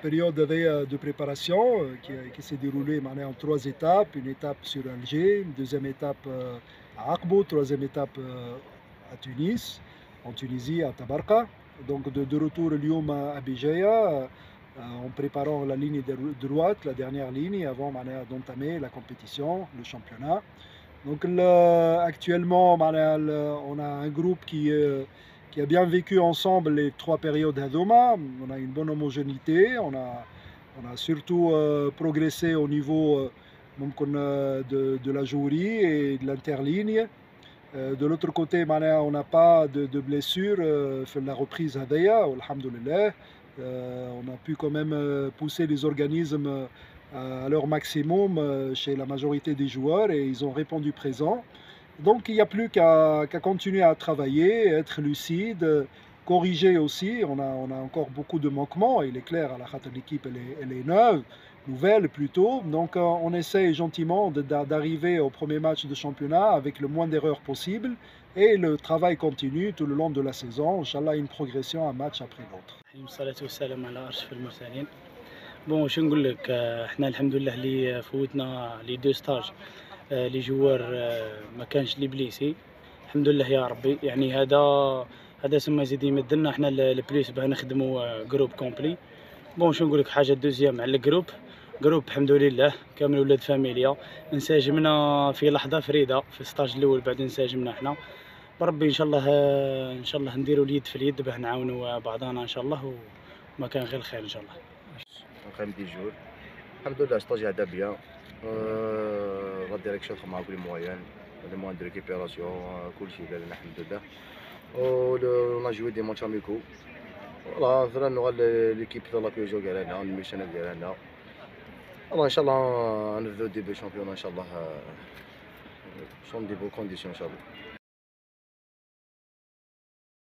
période de préparation qui s'est déroulée en 3 étapes. Une étape sur Alger, une deuxième étape à Akbo, troisième étape à Tunis, en Tunisie, à Tabarka. Donc de retour Lyon à Béjaïa, en préparant la ligne droite, la dernière ligne, avant d'entamer la compétition, le championnat. Donc actuellement, on a un groupe qui a bien vécu ensemble les 3 périodes d'Adoma. On a une bonne homogénéité, on a surtout progressé au niveau de la jouerie et de l'interligne. De l'autre côté, on n'a pas de blessures fait la reprise هذيا والحمد لله. On a pu quand même pousser les organismes à leur maximum chez la majorité des joueurs et ils ont répondu présent. Donc il n'y a plus qu'à continuer à travailler, être lucide, corriger aussi. On a encore beaucoup de manquements, il est clair, à la khata l'équipe elle est neuve, nouvelle plutôt. Donc on essaye gentiment d'arriver au premier match de championnat avec le moins d'erreurs possible et le travail continue tout le long de la saison. Inch'Allah, une progression un match après l'autre. بون شو نقول لك، احنا الحمد لله اللي فوتنا لي دو ستاج لي جوار ما كانش لي بليسي الحمد لله يا ربي. يعني هذا سما يزيد يمدلنا احنا البليس باه نخدموا جروب كومبلي. بون شو نقول لك حاجه دوزيام على الجروب الحمد لله كامل ولاد فاميليا انسجمنا في لحظه فريده في الستاج الاول، بعد انسجمنا احنا بربي ان شاء الله. ان شاء الله نديروا اليد في اليد باه نعاونوا بعضنا ان شاء الله، وما كان غير الخير ان شاء الله. Quand 10 jours. Alhamdoulilah, le stage a bien. La direction a pris les moyens de récupération, alhamdoulilah. On a joué des matchs amicaux. Voilà, on aura l'équipe de la PSO Galena, une mission Galena. Alors, Inch'Allah, on veut début championnat, Inch'Allah, sont des bonnes conditions, Inch'Allah.